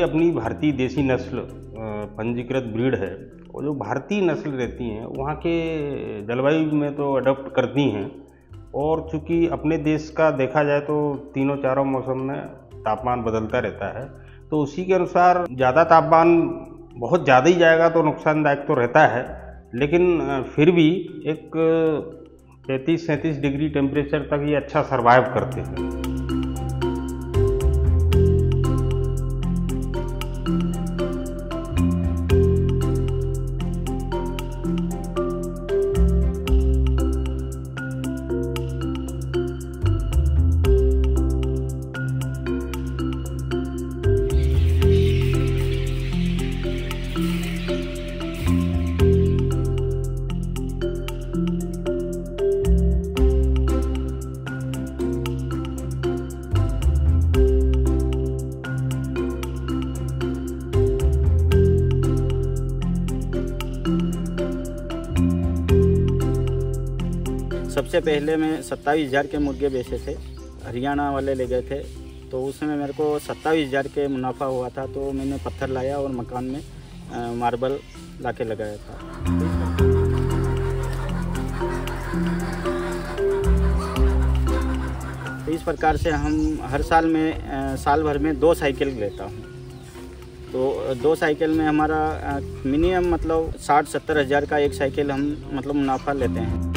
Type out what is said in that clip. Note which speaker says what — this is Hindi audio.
Speaker 1: अपनी भारतीय देसी नस्ल पंजीकृत ब्रीड है, वो जो भारतीय नस्ल रहती हैं वहाँ के जलवायु में तो अडॉप्ट करती हैं। और चूँकि अपने देश का देखा जाए तो तीनों चारों मौसम में तापमान बदलता रहता है, तो उसी के अनुसार ज़्यादा तापमान बहुत ज़्यादा ही जाएगा तो नुकसानदायक तो रहता है, लेकिन फिर भी एक 35-37 डिग्री टेम्परेचर तक ये अच्छा सर्वाइव करते हैं।
Speaker 2: सबसे पहले मैं 27,000 के मुर्गे बेचे थे, हरियाणा वाले ले गए थे, तो उसमें मेरे को 27,000 के मुनाफा हुआ था। तो मैंने पत्थर लाया और मकान में मार्बल लाके लगाया था। तो इस प्रकार से हम हर साल में साल भर में 2 साइकिल लेता हूँ। तो 2 साइकिल में हमारा मिनिमम मतलब 60-70 हज़ार का एक साइकिल हम मतलब मुनाफा लेते हैं।